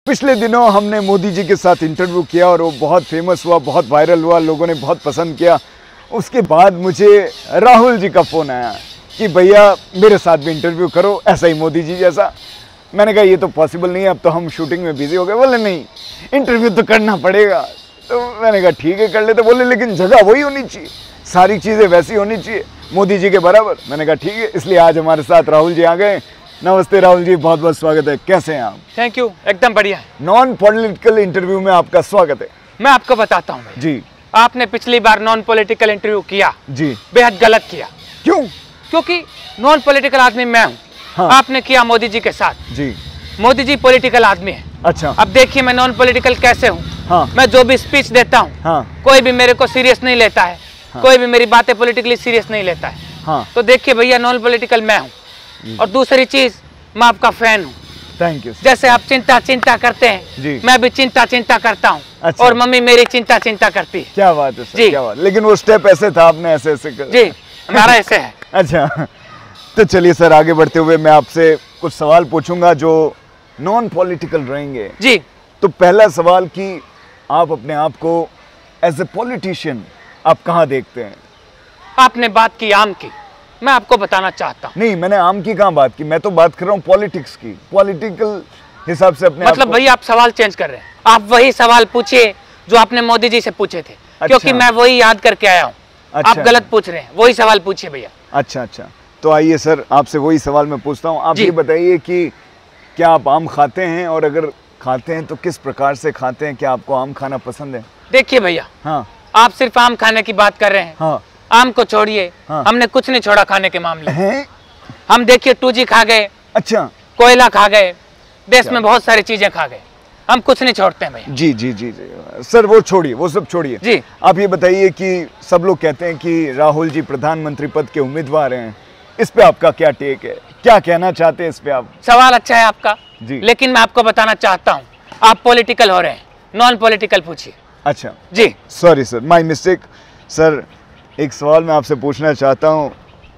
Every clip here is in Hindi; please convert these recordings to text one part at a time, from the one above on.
पिछले दिनों हमने मोदी जी के साथ इंटरव्यू किया और वो बहुत फेमस हुआ, बहुत वायरल हुआ, लोगों ने बहुत पसंद किया। उसके बाद मुझे राहुल जी का फ़ोन आया कि भैया मेरे साथ भी इंटरव्यू करो, ऐसा ही मोदी जी जैसा। मैंने कहा ये तो पॉसिबल नहीं है, अब तो हम शूटिंग में बिजी हो गए। बोले नहीं, इंटरव्यू तो करना पड़ेगा। तो मैंने कहा ठीक है कर लेते। बोले लेकिन जगह वही होनी चाहिए, सारी चीज़ें वैसी होनी चाहिए, मोदी जी के बराबर। मैंने कहा ठीक है, इसलिए आज हमारे साथ राहुल जी आ गए। नमस्ते राहुल जी, बहुत बहुत स्वागत है। कैसे हैं आप? थैंक यू, एकदम बढ़िया। नॉन पॉलिटिकल इंटरव्यू में आपका स्वागत है। मैं आपको बताता हूँ जी, आपने पिछली बार नॉन पॉलिटिकल इंटरव्यू किया जी, बेहद गलत किया। क्यों? क्योंकि नॉन पॉलिटिकल आदमी मैं हूँ। हाँ। आपने किया मोदी जी के साथ। जी, मोदी जी पॉलिटिकल आदमी है। अच्छा, अब देखिए मैं नॉन पॉलिटिकल कैसे हूँ। हाँ, मैं जो भी स्पीच देता हूँ, हाँ, कोई भी मेरे को सीरियस नहीं लेता है। हाँ। कोई भी मेरी बातें पॉलिटिकली सीरियस नहीं लेता है। हाँ, तो देखिए भैया, नॉन पॉलिटिकल मैं हूँ। और दूसरी चीज, मैं आपका फैन हूँ। Thank you. जैसे आप चिंता करते हैं, जी। मैं भी चिंता करता हूँ। अच्छा। और मम्मी मेरी चिंता करती है। क्या बात है सर, जी। क्या बात। लेकिन वो स्टेप ऐसे था, आपने ऐसे ऐसे कर। जी, हमारा ऐसे है। अच्छा, तो चलिए सर, आगे बढ़ते हुए मैं आपसे कुछ सवाल पूछूंगा जो नॉन पॉलिटिकल रहेंगे। जी, तो पहला सवाल कि आप अपने आप को एज ए पॉलिटिशियन आप कहाँ देखते हैं? आपने बात की आम की, मैं आपको बताना चाहता हूँ। नहीं, मैंने आम की कहाँ बात की, मैं तो बात कर रहा हूँ पॉलिटिक्स की, पॉलिटिकल हिसाब से अपने मतलब भैया आप सवाल चेंज कर रहे हैं। आप वही सवाल पूछिए जो आपने मोदी जी से पूछे थे। क्योंकि मैं वही याद करके आया हूँ। अच्छा। आप गलत पूछ रहे हैं, वही सवाल पूछिए भैया। अच्छा अच्छा, तो आइए सर, आपसे वही सवाल मैं पूछता हूँ। आप जी। ये बताइए कि क्या आप आम खाते हैं, और अगर खाते हैं तो किस प्रकार से खाते हैं? क्या आपको आम खाना पसंद है? देखिए भैया, हाँ, आप सिर्फ आम खाने की बात कर रहे हैं। हाँ, आम को छोड़िए, हाँ। हमने कुछ नहीं छोड़ा खाने के मामले में। हैं? हम देखिए 2G खा गए, अच्छा, कोयला खा गए, देश में बहुत सारी चीजें खा गए। हम कुछ नहीं छोड़ते हैं भैया। जी जी जी जी सर, वो छोड़िए, वो सब छोड़िए। जी। आप ये बताइए कि सब लोग कहते हैं कि राहुल जी प्रधानमंत्री पद के उम्मीदवार हैं, इस पे आपका क्या टेक है? क्या कहना चाहते हैं इस पे आप? सवाल अच्छा है आपका। जी। लेकिन मैं आपको बताना चाहता हूँ, आप पॉलिटिकल हो रहे हैं, नॉन पॉलिटिकल पूछिए। अच्छा जी। Sorry sir, my mistake. Sir, एक सवाल मैं आपसे पूछना चाहता हूँ,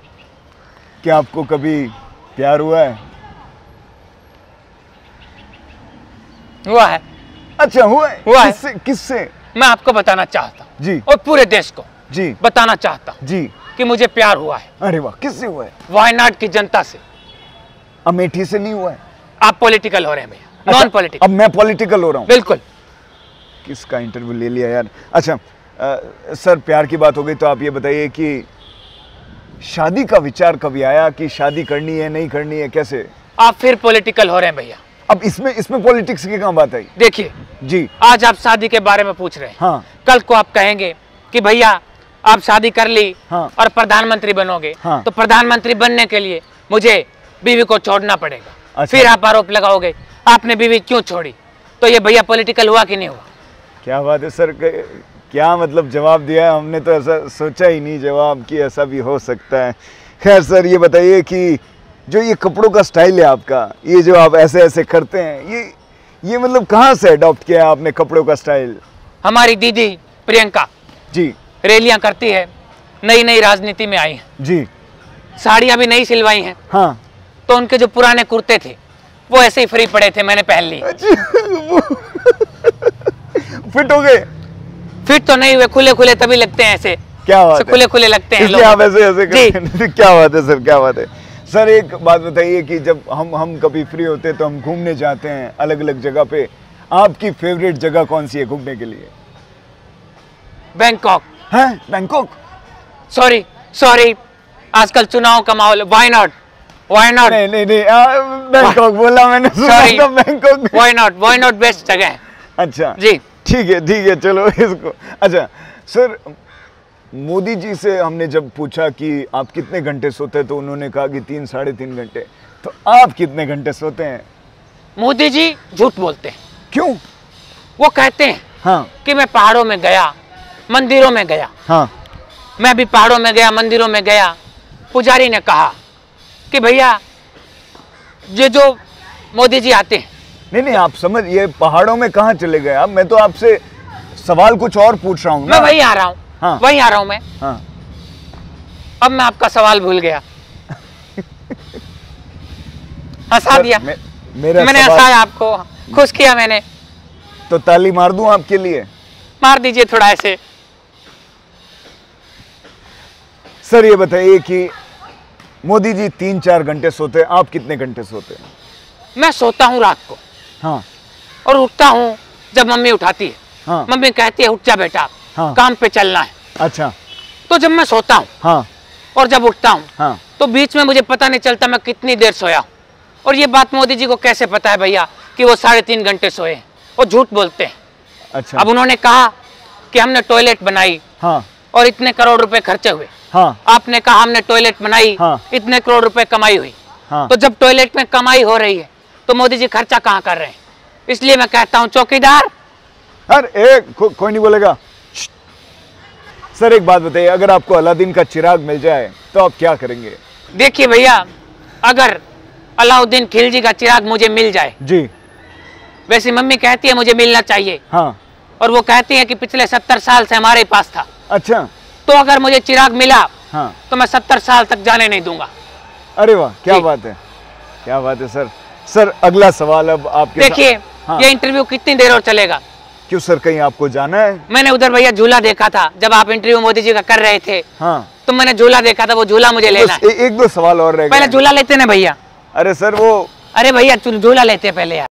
क्या आपको कभी प्यार हुआ है? हुआ है। अच्छा, हुआ है? हुआ है। किससे? किससे? मैं आपको बताना चाहता हूँ जी और पूरे देश को जी बताना चाहता हूँ जी। कि मुझे प्यार हुआ है अरे वाह, किससे हुआ है? वायनाड की जनता से। अमेठी से नहीं हुआ है? आप पॉलिटिकल हो रहे हैं भैया, अच्छा, नॉन पॉलिटिकल। अब मैं पॉलिटिकल हो रहा हूँ? बिल्कुल। किसका इंटरव्यू ले लिया यार। अच्छा सर, प्यार की बात हो गई तो आप ये बताइए कि शादी का विचार कभी आया कि शादी करनी है, नहीं करनी है, कैसे? आप फिर पॉलिटिकल हो रहे हैं भैया। अब इसमें पॉलिटिक्स की कहाँ बात आई? देखिए, जी, आज आप शादी के बारे में पूछ रहे हैं। हाँ, कल को आप कहेंगे कि भैया आप शादी कर ली हाँ, और प्रधानमंत्री बनोगे। हाँ। तो प्रधानमंत्री बनने के लिए मुझे बीवी को छोड़ना पड़ेगा। अच्छा। फिर आप आरोप लगाओगे आपने बीवी क्यों छोड़ी। तो ये भैया पॉलिटिकल हुआ कि नहीं हुआ? क्या बात है सर, क्या मतलब जवाब दिया है, हमने तो ऐसा सोचा ही नहीं जवाब कि ऐसा भी हो सकता है। खैर सर, ये बताइए कि जो ये कपड़ों का स्टाइल है आपका, ये जो आप ऐसे ऐसे करते हैं, ये मतलब कहाँ से अडॉप्ट किया है आपने कपड़ों का स्टाइल? हमारी दीदी प्रियंका जी रैलियां करती है, नई नई राजनीति में आई है, जी, साड़ियां भी नई सिलवाई हैं। हाँ, तो उनके जो पुराने कुर्ते थे वो ऐसे ही फ्री पड़े थे, मैंने पहन लिए। फिट हो गए? फिट तो नहीं हुए, खुले खुले तभी लगते हैं ऐसे। क्या बात है, खुले खुले लगते हैं इसलिए आप ऐसे ऐसे जी। करते हैं। क्या बात है सर, क्या बात है। सर, एक बात बताइए कि जब हम कभी फ्री होते हैं तो हम घूमने जाते हैं अलग अलग जगह पे, आपकी फेवरेट जगह कौन सी है घूमने के लिए? बैंकॉक। हैं? बैंकॉक? सॉरी, आजकल चुनाव का माहौल। Why not? नहीं, बैंकॉक बोला मैंने, सुना था बैंकॉक। वाई नॉट बेस्ट जगह है। अच्छा जी, ठीक है, चलो इसको। अच्छा सर, मोदी जी से हमने जब पूछा कि आप कितने घंटे सोते हैं तो उन्होंने कहा कि 3 साढ़े 3 घंटे। तो आप कितने घंटे सोते हैं? मोदी जी झूठ बोलते हैं। क्यों? वो कहते हैं हाँ, कि मैं पहाड़ों में गया, मंदिरों में गया। हाँ, मैं भी पहाड़ों में गया, मंदिरों में गया। पुजारी ने कहा कि भैया ये जो मोदी जी आते हैं। नहीं, आप समझ, ये पहाड़ों में कहाँ चले गए आप? मैं तो आपसे सवाल कुछ और पूछ रहा हूँ ना। मैं वही आ रहा हूँ। हाँ। वही आ रहा हूँ मैं। हाँ, अब मैं आपका सवाल भूल गया। हंसा दिया। मेरा मैंने सवाल- हंसाया आपको। खुश किया मैंने। तो ताली मार दूं आपके लिए? मार दीजिए थोड़ा ऐसे। सर ये बताइए कि मोदी जी 3-4 घंटे सोते हैं, आप कितने घंटे सोते हैं? मैं सोता हूँ रात को हाँ और उठता हूँ जब मम्मी उठाती है। हाँ मम्मी कहती है उठ जा बेटा, हाँ। काम पे चलना है। अच्छा तो जब मैं सोता हूँ हाँ और जब उठता हूँ हाँ तो बीच में मुझे पता नहीं चलता मैं कितनी देर सोया हूँ। और ये बात मोदी जी को कैसे पता है भैया कि वो 3.5 घंटे सोए हैं? वो झूठ बोलते हैं। अच्छा अब उन्होंने कहा कि हमने टॉयलेट बनाई हाँ और इतने करोड़ रुपए खर्चे हुए। हाँ आपने कहा हमने टॉयलेट बनाई, हाँ। इतने करोड़ रुपए कमाई हुई। हाँ तो जब टॉयलेट में कमाई हो रही है तो मोदी जी खर्चा कहाँ कर रहे हैं? इसलिए मैं कहता हूँ चौकीदार। अरे कोई नहीं बोलेगा। सर एक बात बताइए, अगर आपको अलादीन का चिराग मिल जाए तो आप क्या करेंगे? देखिए भैया, अगर अलाउद्दीन खिलजी का चिराग मुझे मिल जाए, जी वैसे मम्मी कहती है मुझे मिलना चाहिए, हाँ और वो कहती है कि पिछले 70 साल से हमारे पास था। अच्छा तो अगर मुझे चिराग मिला हाँ तो मैं 70 साल तक जाने नहीं दूंगा। अरे वाह क्या जी। बात है, क्या बात है सर। सर अगला सवाल अब आपके देखिए हाँ। ये इंटरव्यू कितनी देर और चलेगा? क्यों सर, कहीं आपको जाना है? मैंने उधर भैया झूला देखा था जब आप इंटरव्यू मोदी जी का कर रहे थे, हाँ तो मैंने झूला देखा था, वो झूला मुझे लेना है। एक दो सवाल और रह पहले गए। झूला लेते ना भैया। अरे सर वो अरे भैया झूला लेते हैं पहले यार।